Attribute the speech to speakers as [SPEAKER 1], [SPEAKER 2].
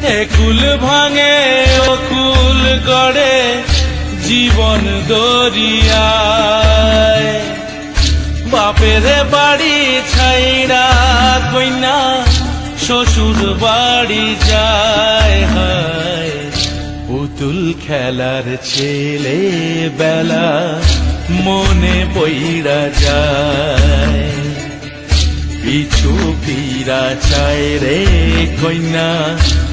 [SPEAKER 1] একুল ভাঙে অকুল গড়ে জীবন দরিয়ায় বাপের বাড়ি ছাইড়া কইনা শ্বশুর বাড়ি যায় হায় পুতুল খেলার ছেলে বেলা মনে পইড়া যায় পিছু ফিরা চায় রে কইনা